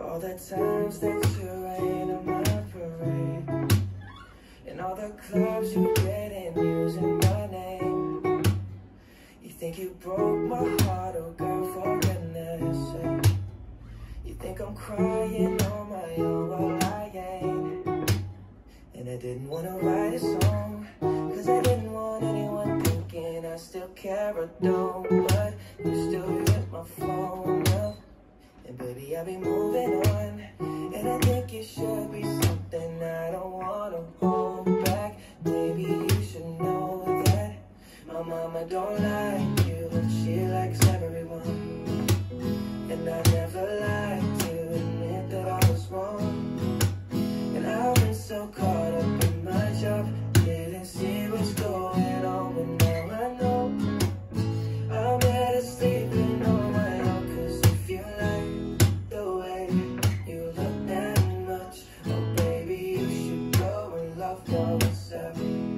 All the times that you rain on my parade, and all the clubs you get in using my name. You think you broke my heart, oh girl, for goodness sake. You think I'm crying on my own, well I ain't. And I didn't wanna write a song, cause I didn't want anyone thinking I still care or don't. But you still hit my phone up, and baby, I'll be moving on. And I think it should be something I don't wanna hold back. Maybe you should know that my mama don't like you, and she likes everyone. And I never lied to admit that I was wrong. And I've been so caught up in my job, didn't see what's going on, but now I know I'm better sleeping on my own. Cause if you like the way you look that much, oh baby, you should go and love yourself.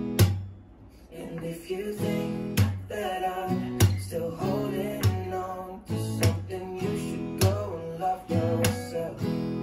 And if you think that I'm still holding on to something, you should go and love yourself.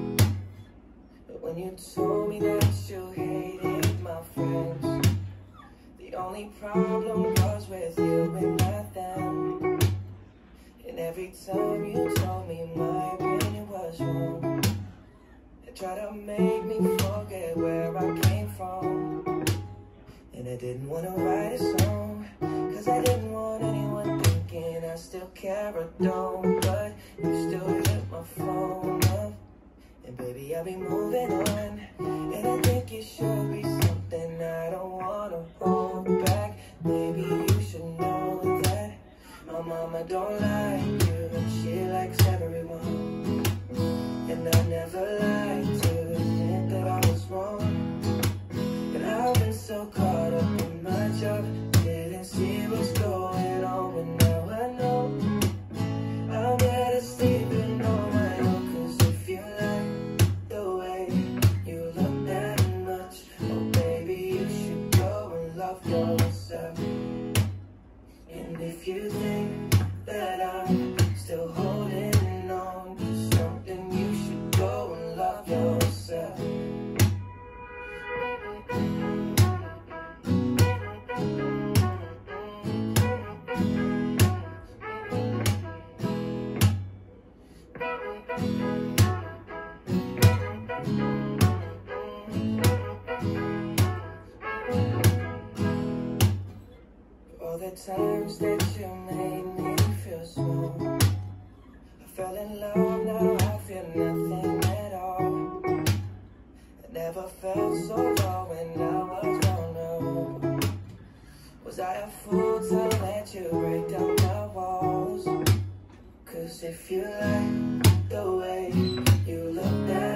But when you told me that you hated my friends, the only problem was with you and not them. And every time you told me my opinion was wrong, you tried to make me forget where I came from. And I didn't want to write a song, cause I didn't want anyone thinking I still care or don't. But you still hit my phone up, and baby, I'll be moving on. And I think it should be something I don't wanna hold back. Maybe you should know that my mama don't like you, and she likes everyone. And I never lied to admit that I was wrong. And I've been so caught up in my job, didn't see what's going on, but now I know I'm better sleeping on my own. Cause if you like the way you look that much, oh baby, you should go and love yourself. And if you think that I'm still holding on to something, you should go and love yourself. All the times that you made me feel small, I fell in love, now I feel nothing at all. I never felt so low when I was vulnerable. Was I a fool to let you break down my walls? Cause if you like the way you look that